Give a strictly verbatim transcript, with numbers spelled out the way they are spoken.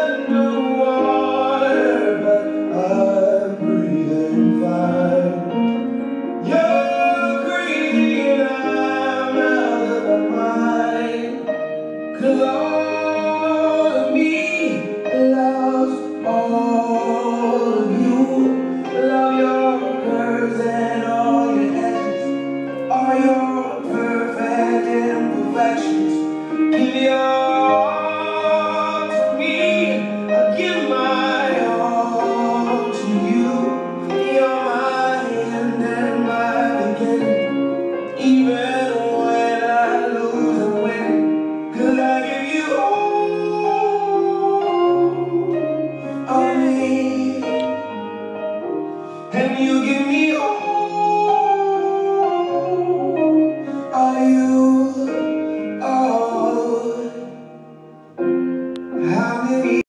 underwater, but I'm breathing fine. You're crazy and I'm out of my mind. 'Cause all of me loves all of you. Love your curves and all your edges, all your perfect imperfections. Give your all to me, I give my all to you. You're my end and my beginning, even when I lose and win. 'Cause I give you all of me, and you give me all of you. Oh, how many